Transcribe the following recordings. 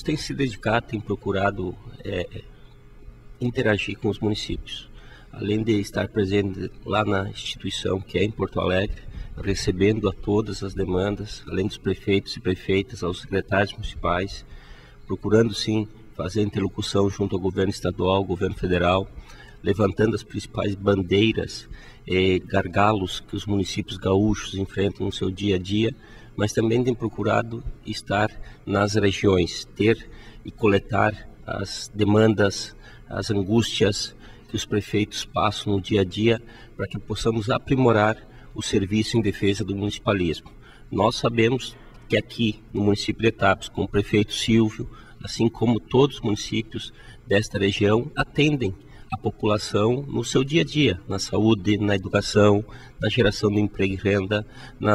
tem se dedicado, tem procurado interagir com os municípios. Além de estar presente lá na instituição, que é em Porto Alegre, recebendo a todas as demandas, além dos prefeitos e prefeitas, aos secretários municipais, procurando sim fazer interlocução junto ao governo estadual, ao governo federal, levantando as principais bandeiras, gargalos que os municípios gaúchos enfrentam no seu dia a dia, mas também tem procurado estar nas regiões, ter e coletar as demandas, as angústias que os prefeitos passam no dia a dia, para que possamos aprimorar o serviço em defesa do municipalismo. Nós sabemos que aqui no município de Tapes, com o prefeito Silvio, assim como todos os municípios desta região, atendem a população no seu dia a dia, na saúde, na educação, na geração de emprego e renda,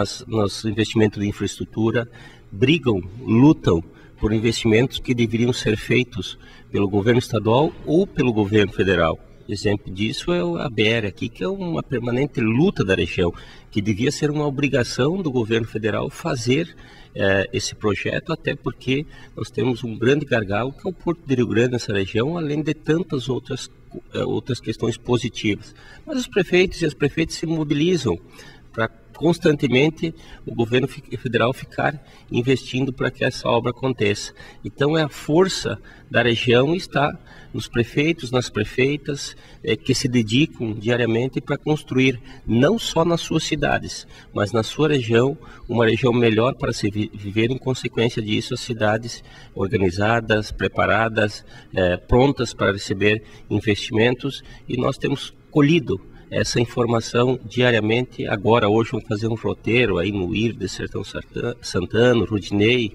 nos investimentos de infraestrutura, brigam, lutam por investimentos que deveriam ser feitos pelo governo estadual ou pelo governo federal. Exemplo disso é a BR aqui, que é uma permanente luta da região, que devia ser uma obrigação do governo federal fazer esse projeto, até porque nós temos um grande gargalo, que é o Porto de Rio Grande nessa região, além de tantas outras questões positivas. Mas os prefeitos e as prefeitas se mobilizam para constantemente o governo federal ficar investindo para que essa obra aconteça. Então a força da região está nos prefeitos, nas prefeitas, que se dedicam diariamente para construir, não só nas suas cidades, mas na sua região, uma região melhor para se viver. Em consequência disso, as cidades organizadas, preparadas, prontas para receber investimentos, e nós temos colhido essa informação diariamente. Agora, hoje, vamos fazer um roteiro aí no IR de Sertão Santana, Rudinei,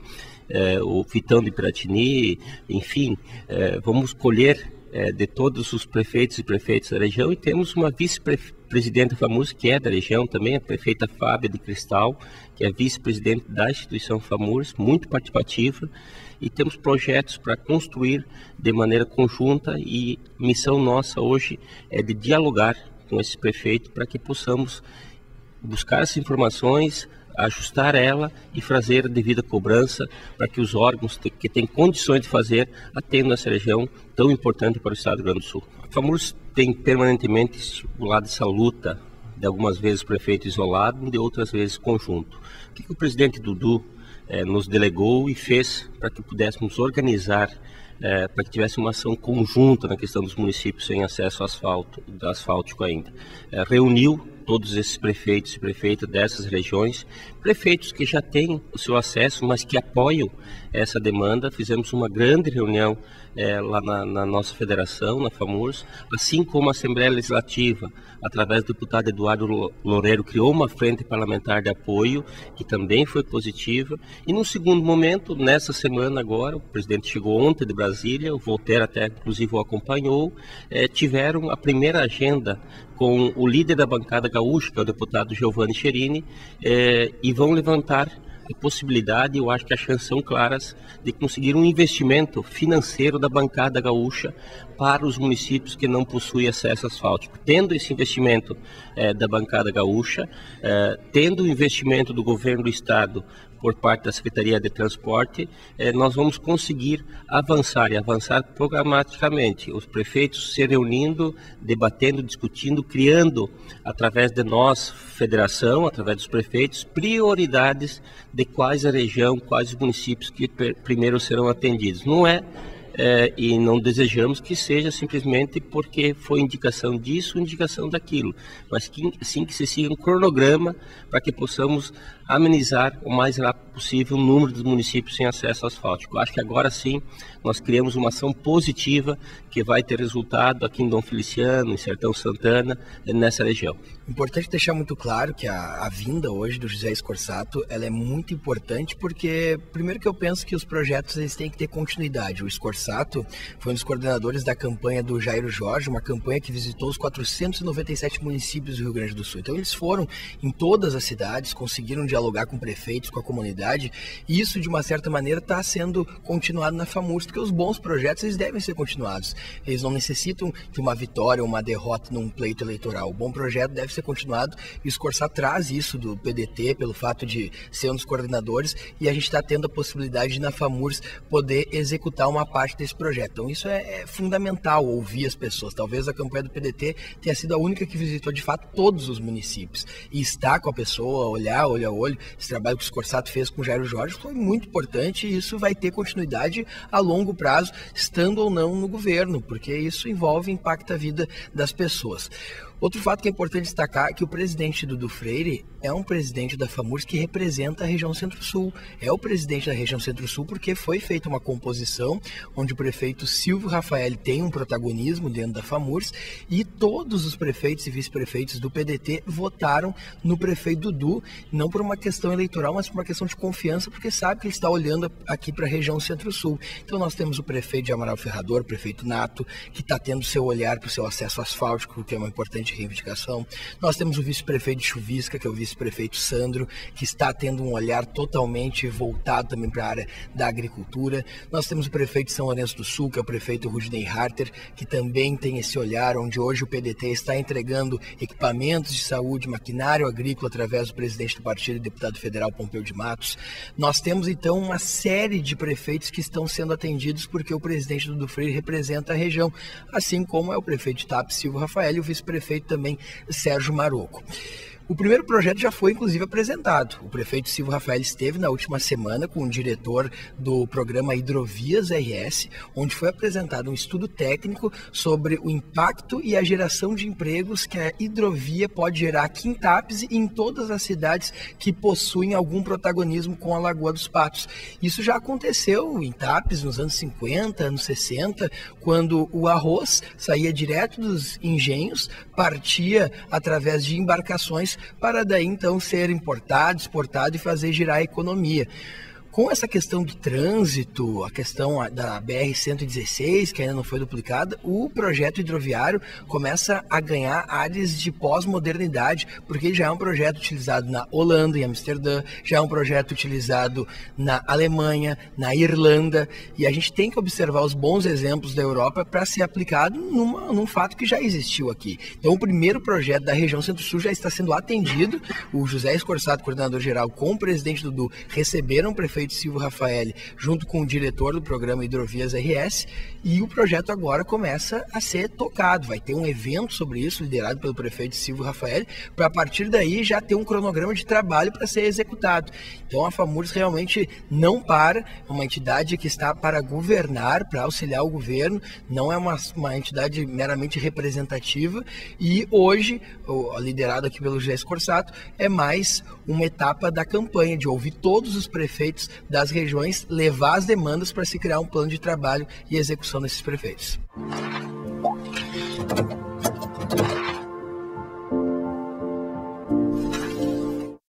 o Vitão de Piratini, enfim, vamos colher de todos os prefeitos e prefeitas da região, e temos uma vice-presidenta FAMURS, que é da região também, a prefeita Fábia de Cristal, que é vice-presidente da instituição FAMURS, muito participativa, e temos projetos para construir de maneira conjunta, e missão nossa hoje é de dialogar com esse prefeito para que possamos buscar essas informações, ajustar ela e fazer a devida cobrança para que os órgãos que têm condições de fazer atendam essa região tão importante para o estado do Rio Grande do Sul. A FAMURS tem permanentemente estimulado essa luta, de algumas vezes prefeito isolado, de outras vezes conjunto. O que o presidente Dudu nos delegou e fez para que pudéssemos organizar, para que tivesse uma ação conjunta na questão dos municípios sem acesso asfáltico ainda. Reuniu todos esses prefeitos e prefeitas dessas regiões, prefeitos que já têm o seu acesso, mas que apoiam essa demanda. Fizemos uma grande reunião lá na nossa federação, na FAMURS, assim como a Assembleia Legislativa, através do deputado Eduardo Loureiro, criou uma frente parlamentar de apoio, que também foi positiva. E no segundo momento, nessa semana agora, o presidente chegou ontem de Brasília, o Voltaire até inclusive o acompanhou, tiveram a primeira agenda com o líder da bancada gaúcha, que é o deputado Giovanni Cherini, e vão levantar a possibilidade, eu acho que as chances são claras, de conseguir um investimento financeiro da bancada gaúcha para os municípios que não possuem acesso asfáltico. Tendo esse investimento da bancada gaúcha, tendo o investimento do governo do estado por parte da Secretaria de Transporte, nós vamos conseguir avançar e avançar programaticamente. Os prefeitos se reunindo, debatendo, discutindo, criando, através de nós, federação, através dos prefeitos, prioridades de quais a região, quais os municípios que primeiro serão atendidos. Não e não desejamos que seja simplesmente porque foi indicação disso, indicação daquilo, mas que sim que se siga um cronograma para que possamos amenizar o mais rápido possível o número de municípios sem acesso asfáltico. Acho que agora sim nós criamos uma ação positiva que vai ter resultado aqui em Dom Feliciano, em Sertão Santana, nessa região. Importante deixar muito claro que a vinda hoje do José Scorsato, ela é muito importante porque, primeiro que eu penso que os projetos eles têm que ter continuidade. O Scorsato Scorsato foi um dos coordenadores da campanha do Jairo Jorge, uma campanha que visitou os 497 municípios do Rio Grande do Sul. Então eles foram em todas as cidades, conseguiram dialogar com prefeitos, com a comunidade, e isso de uma certa maneira está sendo continuado na FAMURS, porque os bons projetos eles devem ser continuados. Eles não necessitam de uma vitória ou uma derrota num pleito eleitoral. O bom projeto deve ser continuado e o Scorsato traz isso do PDT pelo fato de ser um dos coordenadores, e a gente está tendo a possibilidade de na FAMURS poder executar uma parte desse projeto. Então isso é fundamental, ouvir as pessoas. Talvez a campanha do PDT tenha sido a única que visitou de fato todos os municípios e estar com a pessoa, olhar olho a olho. Esse trabalho que o Scorsato fez com o Jairo Jorge foi muito importante e isso vai ter continuidade a longo prazo, estando ou não no governo, porque isso envolve e impacta a vida das pessoas. Outro fato que é importante destacar é que o presidente Dudu Freire é um presidente da FAMURS que representa a região Centro-Sul. É o presidente da região Centro-Sul porque foi feita uma composição onde o prefeito Silvio Rafael tem um protagonismo dentro da FAMURS e todos os prefeitos e vice-prefeitos do PDT votaram no prefeito Dudu, não por uma questão eleitoral, mas por uma questão de confiança, porque sabe que ele está olhando aqui para a região Centro-Sul. Então nós temos o prefeito de Amaral Ferrador, o prefeito Nato, que está tendo seu olhar para o seu acesso asfáltico, que é uma importante reivindicação. Nós temos o vice-prefeito de Chuvisca, que é o vice-prefeito Sandro, que está tendo um olhar totalmente voltado também para a área da agricultura. Nós temos o prefeito de São Lourenço do Sul, que é o prefeito Rudney Harter, que também tem esse olhar, onde hoje o PDT está entregando equipamentos de saúde, maquinário agrícola, através do presidente do partido, deputado federal Pompeu de Matos. Nós temos, então, uma série de prefeitos que estão sendo atendidos porque o presidente Dudu Freire representa a região, assim como é o prefeito de Tapes, Silvio Rafael, e o vice-prefeito também Sérgio Maroco. O primeiro projeto já foi, inclusive, apresentado. O prefeito Silvio Rafael esteve na última semana com o diretor do programa Hidrovias RS, onde foi apresentado um estudo técnico sobre o impacto e a geração de empregos que a hidrovia pode gerar aqui em Tapes e em todas as cidades que possuem algum protagonismo com a Lagoa dos Patos. Isso já aconteceu em Tapes nos anos 50, anos 60, quando o arroz saía direto dos engenhos, partia através de embarcações para daí então ser importado, exportado e fazer girar a economia. Com essa questão do trânsito, a questão da BR-116, que ainda não foi duplicada, o projeto hidroviário começa a ganhar áreas de pós-modernidade, porque já é um projeto utilizado na Holanda, em Amsterdã, já é um projeto utilizado na Alemanha, na Irlanda, e a gente tem que observar os bons exemplos da Europa para ser aplicado num fato que já existiu aqui. Então, o primeiro projeto da região Centro-Sul já está sendo atendido. O José Scorsato, coordenador geral, com o presidente Dudu, receberam o prefeito Silvio Rafael, junto com o diretor do programa Hidrovias RS, e o projeto agora começa a ser tocado. Vai ter um evento sobre isso, liderado pelo prefeito Silvio Rafael, para a partir daí já ter um cronograma de trabalho para ser executado. Então a FAMURS realmente não para, é uma entidade que está para governar, para auxiliar o governo, não é uma entidade meramente representativa, e hoje, liderado aqui pelo José Scorsato, é mais uma etapa da campanha, de ouvir todos os prefeitos das regiões, levar as demandas para se criar um plano de trabalho e execução desses prefeitos.